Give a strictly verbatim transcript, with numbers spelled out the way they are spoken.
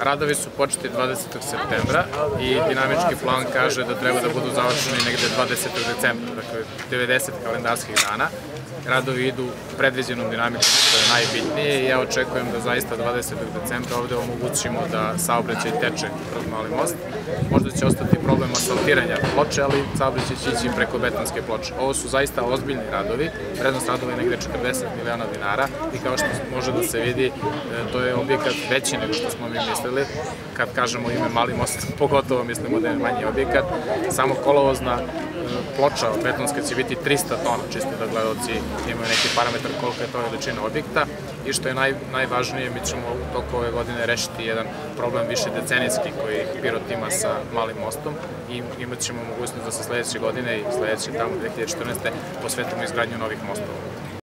Radovi su početi dvadesetog septembra i dinamički plan kaže da treba da budu završeni negde dvadesetog decembra, dakle devedeset kalendarskih dana. Radovi idu predviđenom dinamikom, što je najbitnije, i ja očekujem da zaista dvadesetog decembra ovde omogućimo da saobraćaj teče kroz Mali most. Možda će ostati problem asfaltiranja ploče, ali saobraćaj će ići preko betonske ploče. Ovo su zaista ozbiljni radovi, vrednost radova je negde četrdeset miliona dinara i kao što može da se vidi, to je objekat veći nego što smo mi mislili. Kad kažemo ime Mali most, pogotovo mislimo da je manji objekat. Samo kolovozna ploča betonska će biti trista tona, čisto da gledalci imaju neki parametar koliko je to veličina objekta, i što je naj, najvažnije, mi ćemo u toku ove godine rešiti jedan problem više decenijski koji Pirot ima sa Malim mostom i imat ćemo mogućnost da se sledeće godine i sledeće tamo dve hiljade četrnaeste posvetimo izgradnju novih mostova.